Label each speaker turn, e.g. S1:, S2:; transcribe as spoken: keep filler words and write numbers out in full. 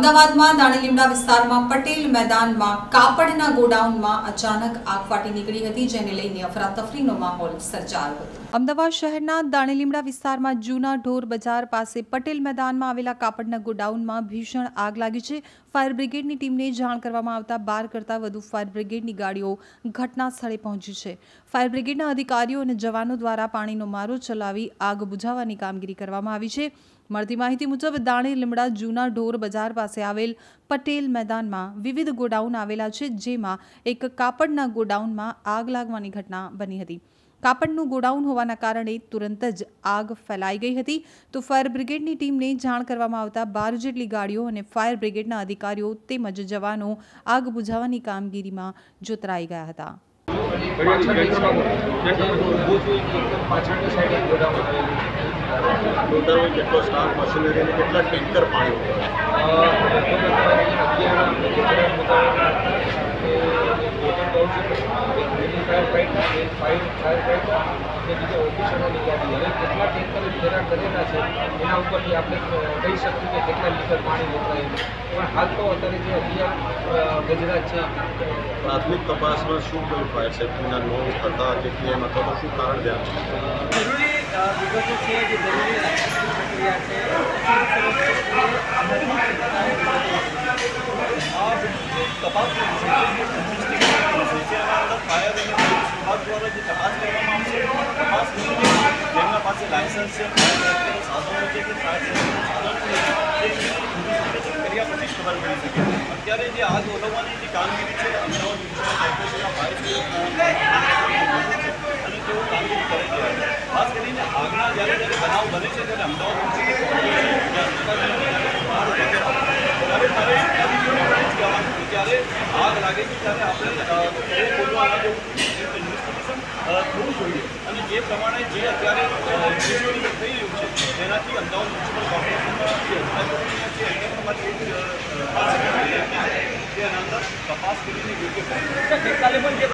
S1: અમદાવાદમાં દાણીલીમડા વિસ્તારમાં પટેલ મેદાનમાં કાપડના ગોડાઉનમાં અચાનક આગ ફાટી નીકળી હતી, જેને લઈને અફરાતફરીનો માહોલ સર્જાયો હતો। અમદાવાદ શહેરના દાણીલીમડા વિસ્તારમાં જૂના ઢોર બજાર પાસે પટેલ મેદાનમાં આવેલા કાપડના ગોડાઉનમાં ભીષણ આગ લાગી છે। ફાયર બ્રિગેડની ટીમને જાણ કરવામાં આવતા બાર કરતાં વધુ ફાયર બ્રિગેડની ગાડીઓ ઘટના સ્થળે પહોંચી છે। ફાયર બ્રિગેડના અધિકારીઓ અને જવાનો દ્વારા પાણીનો મારો ચલાવી આગ બુઝાવવાની કામગીરી કરવામાં આવી છે। મળતી માહિતી મુજબ દાણીલીમડા જૂના ઢોર બજાર પાસે આવેલ પટેલ મેદાનમાં વિવિધ ગોડાઉન આવેલા છે, જેમાં એક કાપડના ગોડાઉનમાં આગ લાગવાની ઘટના બની હતી। કાપડનું ગોડાઉન હોવાના કારણે તુરંત જ આગ ફેલાઈ ગઈ હતી, તો ફાયર બ્રિગેડની ટીમને જાણ કરવામાં આવતા બાર જેટલી ગાડીઓ અને ફાયર બ્રિગેડના અધિકારીઓ તેમજ જવાનો આગ બુઝાવવાની કામગીરીમાં જોતરાઈ ગયા હતા।
S2: ટોટલ કેટલો સ્ટાફ મશીનરી અને કેટલા ટેન્કર પાણી
S3: કેટલા ટેન્કર ફેરા કરેલા છે એના ઉપરથી આપણે કહી શકીએ કે કેટલા લીટર પાણી વપરાયેલું। પણ હાલ તો અત્યારે જે અભિયાન ગુજરાત છે,
S2: પ્રાથમિક તપાસમાં શું કોઈ ફાયર સેફ્ટીના નોંધ થતા કે કેમ અથવા તો શું કારણ ધ્યાન
S4: જરૂરી વિગતો છે, જે જરૂરી પ્રક્રિયા છે તપાસ ફાયર અને વિભાગ દ્વારા જે તપાસ કરવામાં આવશે, તપાસ જેમના પાસે લાયસન્સ છે, ફાયર સાધનો છે કે ફાયર સાધનો કર્યા પછી ખબર પડી શકે। અત્યારે જે આગ ઓલવવાની જે કામગીરી છે અમદાવાદ મ્યુનિસિપલ કોર્પોરેશનના ફાયર અને તેઓ કામગીરી કરી રહ્યા છે। ખાસ કરીને આગના જ્યારે જ્યારે બનાવ બને છે ત્યારે અમદાવાદ ત્યારે આગ લાગે છે ત્યારે આપણે બોલવાના ઇન્વેસ્ટિગેશન થવું જોઈએ અને જે પ્રમાણે જે અત્યારે થઈ રહ્યું છે તેનાથી અમદાવાદ મ્યુનિસિપલ કોર્પોરેશનમાં જે અધિકારીઓ છે તેના અંદર તપાસ કરીને યોગ્ય